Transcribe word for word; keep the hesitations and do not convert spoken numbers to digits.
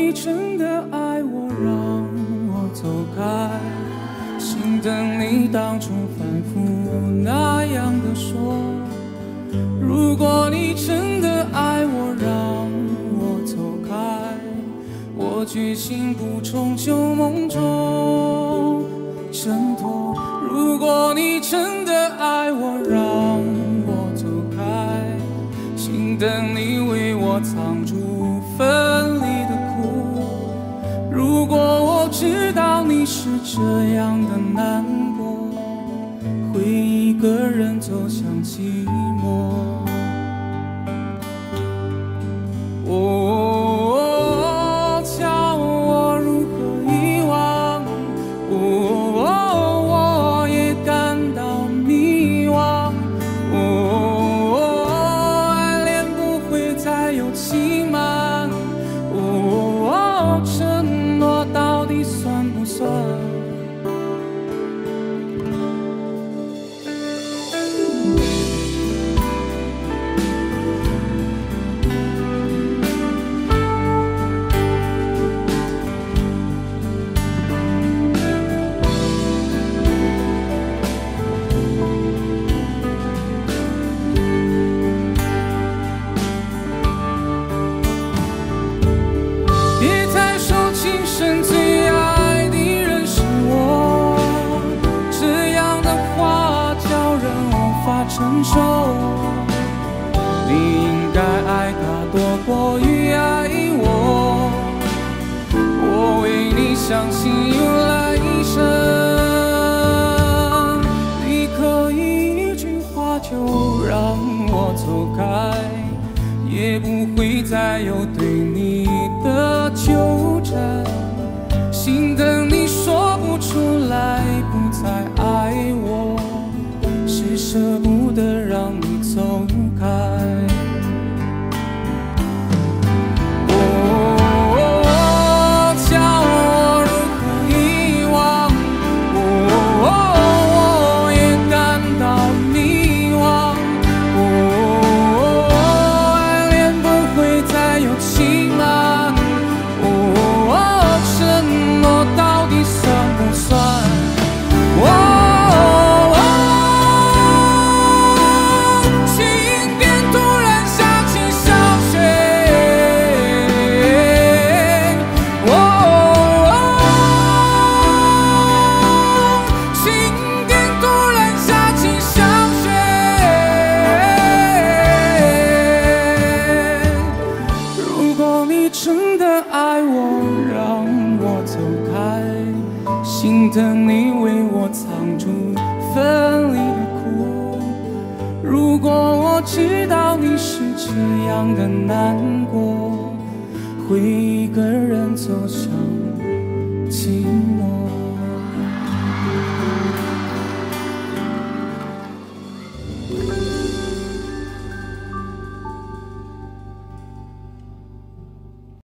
你真的爱我，让我走开，心等你当初反复那样的说。如果你真的爱我，让我走开，我决心不从旧梦中挣脱。如果你真的爱我，让我走开，心等你为我藏住分离的苦。如果我知道你是这样的难过，会一个人走向寂寞。哦，叫我如何遗忘，哦，我也感到迷惘。哦，爱恋不会再有期满。哦，承诺到底算不算？最爱的人是我，这样的话叫人无法承受。你应该爱他多过于爱我，我为你相信有来生。你可以一句话就让我走开，也不会再有对你的纠缠。心等你说不出来，不再爱我，是舍不得让你走开。哦，叫我如何遗忘，哦，我也感到迷惘。哦，爱恋不会再有期满。到底算不算？哦，晴天突然下起小雪。哦，晴天突然下起小雪。如果你真的爱我，让我走开，心疼你为我藏住分离的苦。如果我知道你是这样的难过，会一个人走向寂寞。